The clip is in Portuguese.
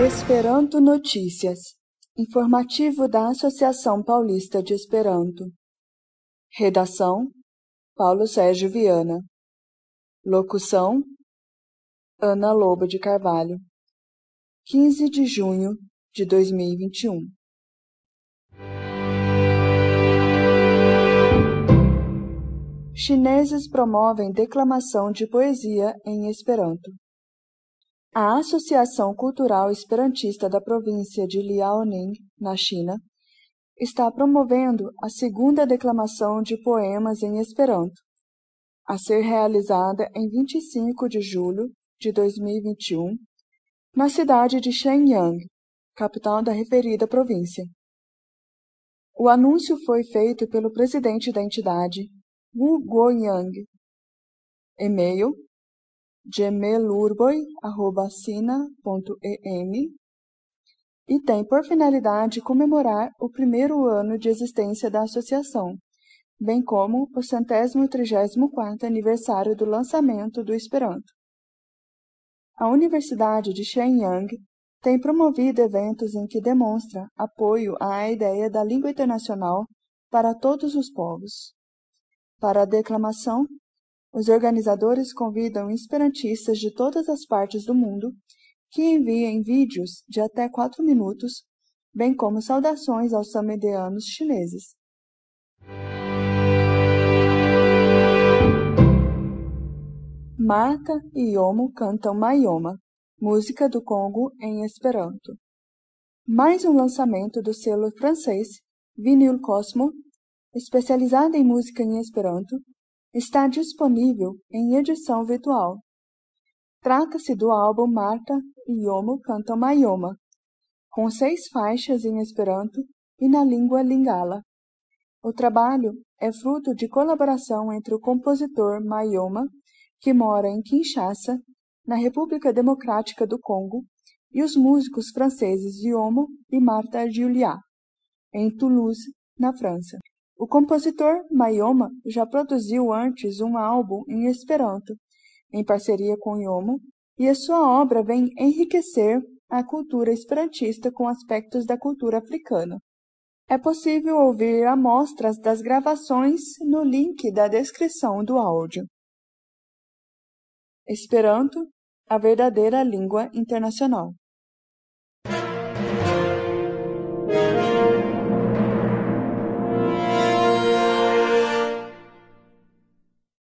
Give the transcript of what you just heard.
Esperanto Notícias. Informativo da Associação Paulista de Esperanto. Redação: Paulo Sérgio Viana. Locução: Ana Lobo de Carvalho. 15 de junho de 2021. Chineses promovem declamação de poesia em Esperanto. A Associação Cultural Esperantista da província de Liaoning, na China, está promovendo a segunda declamação de poemas em Esperanto, a ser realizada em 25 de julho de 2021, na cidade de Shenyang, capital da referida província. O anúncio foi feito pelo presidente da entidade, Wu Guoyang. E-mail: gemelurboy@sina.em, e tem por finalidade comemorar o primeiro ano de existência da associação, bem como o 134º aniversário do lançamento do Esperanto. A Universidade de Shenyang tem promovido eventos em que demonstra apoio à ideia da língua internacional para todos os povos. Para a declamação, os organizadores convidam esperantistas de todas as partes do mundo que enviem vídeos de até 4 minutos, bem como saudações aos samedianos chineses. Marta e Yomo cantam Maioma, música do Congo em Esperanto. Mais um lançamento do selo francês Vinyl Cosmo, especializado em música em Esperanto, está disponível em edição virtual. Trata-se do álbum Marta e Yomo cantam Maioma, com 6 faixas em Esperanto e na língua Lingala. O trabalho é fruto de colaboração entre o compositor Maioma, que mora em Kinshasa, na República Democrática do Congo, e os músicos franceses Yomo e Marta Julia, em Toulouse, na França. O compositor Maioma já produziu antes um álbum em Esperanto, em parceria com Yomo, e a sua obra vem enriquecer a cultura esperantista com aspectos da cultura africana. É possível ouvir amostras das gravações no link da descrição do áudio. Esperanto, a verdadeira língua internacional.